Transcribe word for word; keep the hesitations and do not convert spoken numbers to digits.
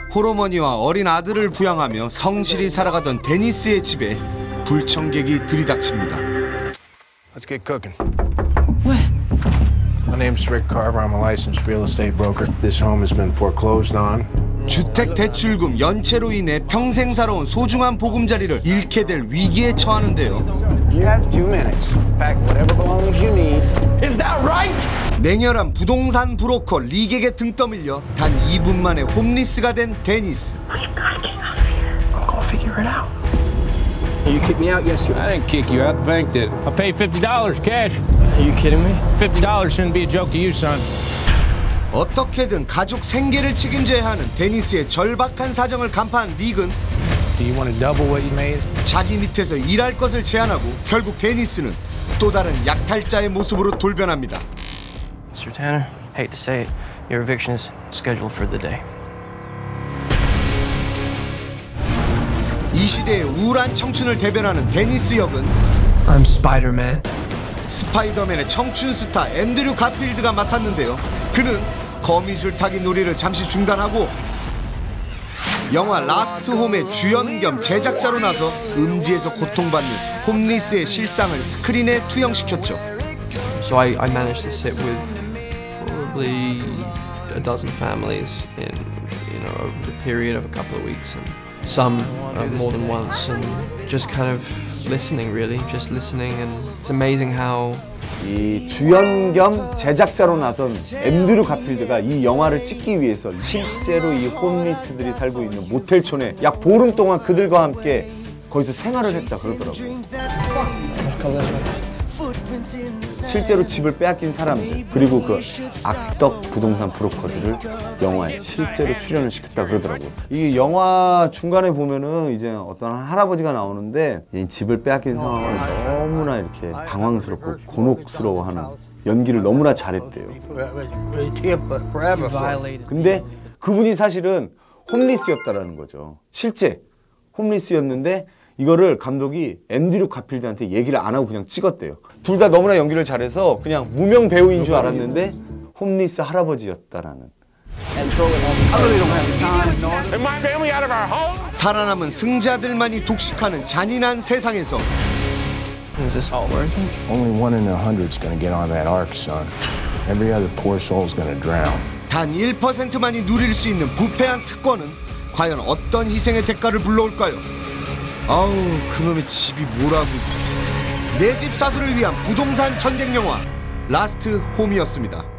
홀어머니와 어린 아들을 부양하며 성실히 살아가던 데니스의 집에 불청객이 들이닥칩니다. Let's get cooking. What? My name's Rick Carver. I'm a licensed real estate broker. This home has been foreclosed on. 주택 대출금 연체로 인해 평생 살아온 소중한 보금자리를 잃게 될 위기에 처하는데요. You have two minutes. Pack whatever belongings you need. Is that right? 냉혈한 부동산 브로커 릭에게 등 떠밀려 단 이 분 만에 홈리스가 된 데니스. You gotta get out of here. I'm gonna figure it out. You kicked me out yesterday. I didn't kick you out. The bank did. I paid fifty dollars cash. Are you kidding me? fifty dollars shouldn't be a joke to you, son. 어떻게든 가족 생계를 책임져야 하는 데니스의 절박한 사정을 간파한 릭은 Do you want to double what you made? 자기 밑에서 일할 것을 제안하고 결국 데니스는 또 다른 약탈자의 모습으로 돌변합니다. Mister Tanner, hate to say it, your eviction is scheduled for the day. 이 시대의 우울한 청춘을 대변하는 데니스 역은 I'm Spider-Man. 스파이더맨의 청춘 스타 앤드류 가필드가 맡았는데요. 그는 거미줄 타기 놀이를 잠시 중단하고 영화 라스트 홈의 주연 겸 제작자로 나서 음지에서 고통받는 홈리스의 실상을 스크린에 투영시켰죠. So I, I managed to sit with probably a dozen families in, you know, over the period of a couple of weeks, and some uh, more than once, and just kind of listening, really, just listening, and it's amazing how. 이 주연 겸 제작자로 나선 앤드류 가필드가 이 영화를 찍기 위해서 실제로 이 홈리스들이 살고 있는 모텔촌에 약 보름 동안 그들과 함께 거기서 생활을 했다 그러더라고요. 실제로 집을 빼앗긴 사람들, 그리고 그 악덕 부동산 브로커들을 영화에 실제로 출연을 시켰다 그러더라고요. 이 영화 중간에 보면은 이제 어떤 할아버지가 나오는데 집을 빼앗긴 상황을 너무나 이렇게 당황스럽고 곤혹스러워하는 연기를 너무나 잘했대요. 근데 그분이 사실은 홈리스였다라는 거죠. 실제 홈리스였는데 이거를 감독이 앤드류 가필드한테 얘기를 안 하고 그냥 찍었대요. 둘 다 너무나 연기를 잘해서 그냥 무명 배우인 줄 알았는데 홈리스 할아버지였다라는. 살아남은 승자들만이 독식하는 잔인한 세상에서 Is this all worth it? Only one in a hundred's gonna get on that ark, son. Every other poor soul's gonna drown. 단 일 퍼센트만이 누릴 수 있는 부패한 특권은 과연 어떤 희생의 대가를 불러올까요? 아우, 그놈의 집이 뭐라고. 내 집 사수를 위한 부동산 전쟁 영화 라스트 홈이었습니다.